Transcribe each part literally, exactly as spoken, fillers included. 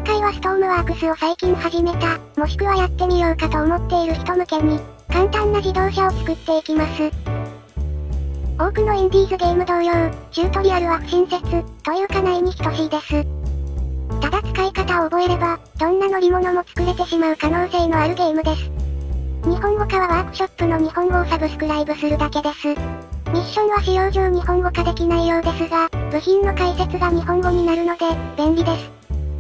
今回はストームワークスを最近始めた、もしくはやってみようかと思っている人向けに、簡単な自動車を作っていきます。多くのインディーズゲーム同様、チュートリアルは不親切、というかないに等しいです。ただ使い方を覚えれば、どんな乗り物も作れてしまう可能性のあるゲームです。日本語化はワークショップの日本語をサブスクライブするだけです。ミッションは使用上日本語化できないようですが、部品の解説が日本語になるので、便利です。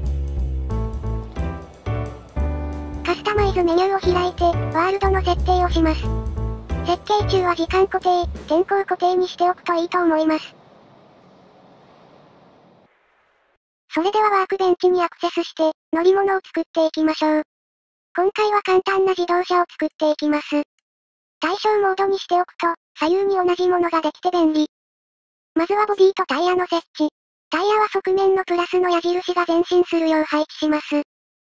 カスタマイズメニューを開いて、ワールドの設定をします。設計中は時間固定、天候固定にしておくといいと思います。それではワークベンチにアクセスして、乗り物を作っていきましょう。今回は簡単な自動車を作っていきます。対象モードにしておくと、左右に同じものができて便利。まずはボディとタイヤの設置。タイヤは側面のプラスの矢印が前進するよう配置します。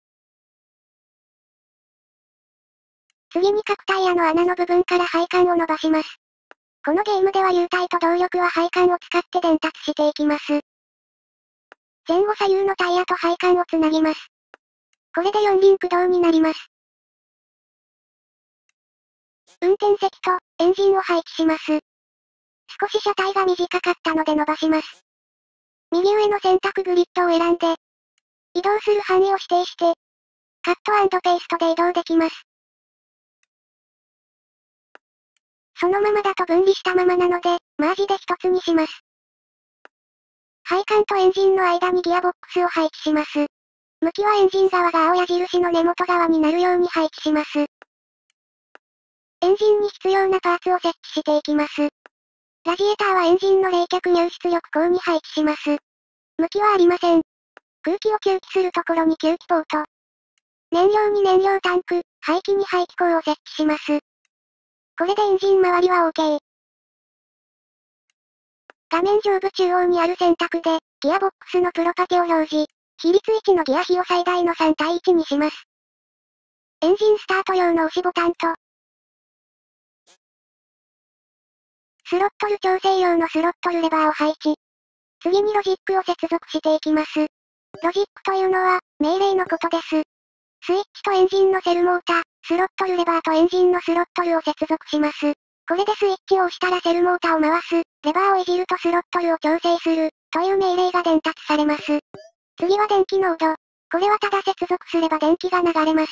次に各タイヤの穴の部分から配管を伸ばします。このゲームでは流体と動力は配管を使って伝達していきます。前後左右のタイヤと配管をつなぎます。これで四輪駆動になります。運転席とエンジンを配置します。少し車体が短かったので伸ばします。右上の選択グリッドを選んで、移動する範囲を指定して、カット&ペーストで移動できます。そのままだと分離したままなので、マージで一つにします。配管とエンジンの間にギアボックスを配置します。向きはエンジン側が青矢印の根元側になるように配置します。エンジンに必要なパーツを設置していきます。ラジエーターはエンジンの冷却入出力口に配置します。向きはありません。空気を吸気するところに吸気ポート。燃料に燃料タンク、排気に排気口を設置します。これでエンジン周りは OK。画面上部中央にある選択で、ギアボックスのプロパティを表示。比率いちのギア比を最大のさん対いちにします。エンジンスタート用の押しボタンと、スロットル調整用のスロットルレバーを配置。次にロジックを接続していきます。ロジックというのは、命令のことです。スイッチとエンジンのセルモーター、スロットルレバーとエンジンのスロットルを接続します。これでスイッチを押したらセルモーターを回す、レバーをいじるとスロットルを調整する、という命令が伝達されます。次は電気ノード。これはただ接続すれば電気が流れます。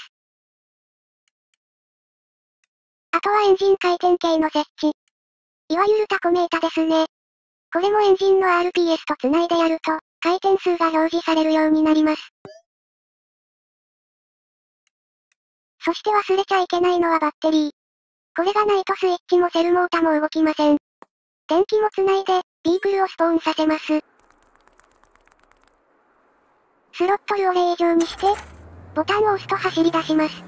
あとはエンジン回転系の設置。いわゆるタコメータですね。これもエンジンの アールピーエス とつないでやると、回転数が表示されるようになります。そして忘れちゃいけないのはバッテリー。これがないとスイッチもセルモータも動きません。電気もつないで、ビークルをスポーンさせます。スロットルをレー以上にして、ボタンを押すと走り出します。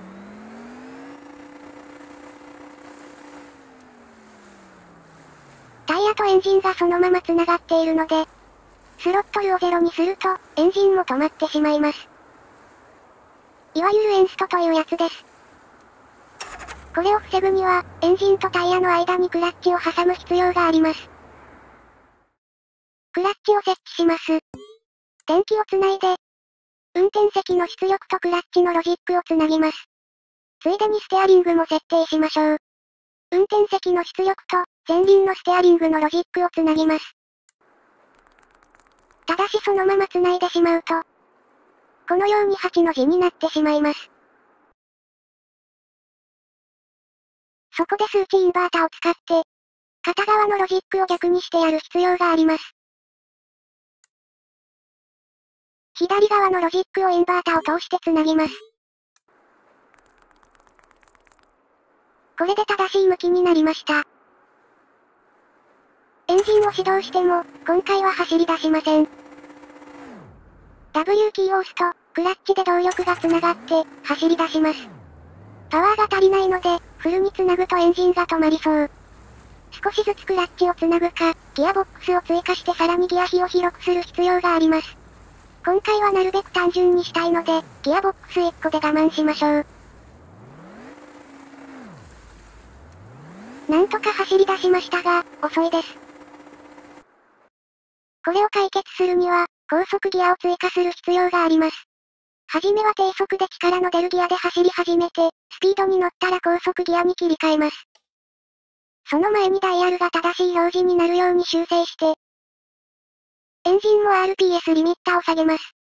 タイヤとエンジンがそのまま繋がっているので、スロットルをゼロにすると、エンジンも止まってしまいます。いわゆるエンストというやつです。これを防ぐには、エンジンとタイヤの間にクラッチを挟む必要があります。クラッチを設置します。電気をつないで、運転席の出力とクラッチのロジックをつなぎます。ついでにステアリングも設定しましょう。運転席の出力と、前輪のステアリングのロジックをつなぎます。ただしそのままつないでしまうと、このようにはちの字になってしまいます。そこで数値インバータを使って、片側のロジックを逆にしてやる必要があります。左側のロジックをインバータを通してつなぎます。これで正しい向きになりました。エンジンを始動しても、今回は走り出しません。ダブリュー キーを押すと、クラッチで動力が繋がって、走り出します。パワーが足りないので、フルに繋ぐとエンジンが止まりそう。少しずつクラッチを繋ぐか、ギアボックスを追加してさらにギア比を広くする必要があります。今回はなるべく単純にしたいので、ギアボックスいっこで我慢しましょう。なんとか走り出しましたが、遅いです。これを解決するには、高速ギアを追加する必要があります。 はじめは低速で力の出るギアで走り始めて、スピードに乗ったら高速ギアに切り替えます。その前にダイヤルが正しい表示になるように修正して、エンジンも アールピーエス リミッターを下げます。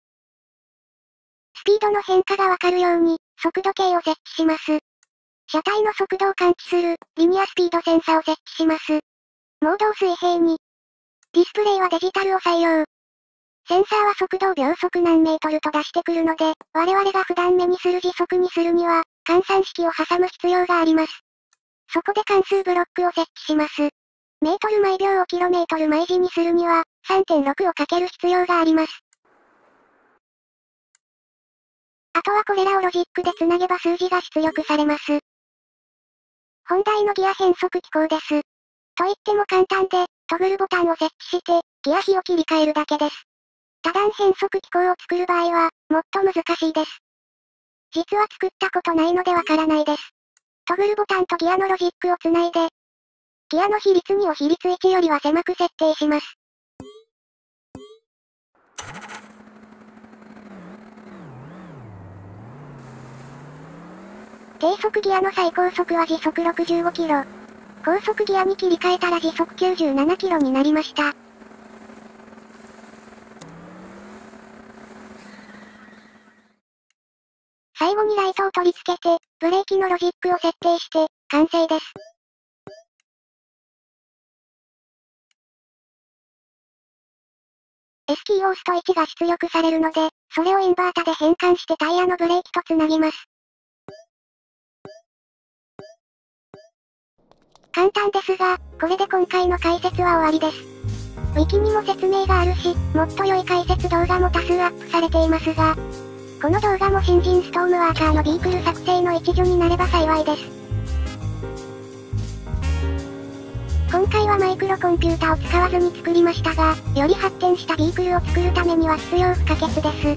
スピードの変化がわかるように、速度計を設置します。車体の速度を感知する、リニアスピードセンサを設置します。モードを水平に。ディスプレイはデジタルを採用。センサーは速度を秒速何メートルと出してくるので、我々が普段目にする時速にするには、換算式を挟む必要があります。そこで関数ブロックを設置します。メートル毎秒をキロメートル毎時にするには、さんてんろく をかける必要があります。あとはこれらをロジックでつなげば数字が出力されます。本題のギア変速機構です。と言っても簡単で、トグルボタンを設置して、ギア比を切り替えるだけです。多段変速機構を作る場合は、もっと難しいです。実は作ったことないのでわからないです。トグルボタンとギアのロジックをつないで、ギアの比率にを比率いちよりは狭く設定します。低速ギアの最高速は時速ろくじゅうごキロ。高速ギアに切り替えたら時速きゅうじゅうななキロになりました。最後にライトを取り付けて、ブレーキのロジックを設定して、完成です。エス キーを押すといちが出力されるので、それをインバータで変換してタイヤのブレーキとつなぎます。簡単ですが、これで今回の解説は終わりです。ウィキにも説明があるし、もっと良い解説動画も多数アップされていますが、この動画も新人ストームワーカーのビークル作成の一助になれば幸いです。今回はマイクロコンピュータを使わずに作りましたが、より発展したビークルを作るためには必要不可欠です。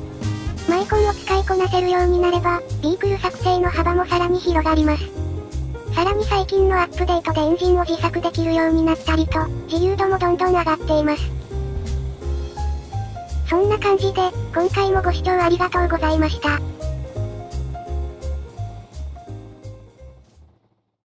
マイコンを使いこなせるようになれば、ビークル作成の幅もさらに広がります。さらに最近のアップデートでエンジンを自作できるようになったりと、自由度もどんどん上がっています。そんな感じで、今回もご視聴ありがとうございました。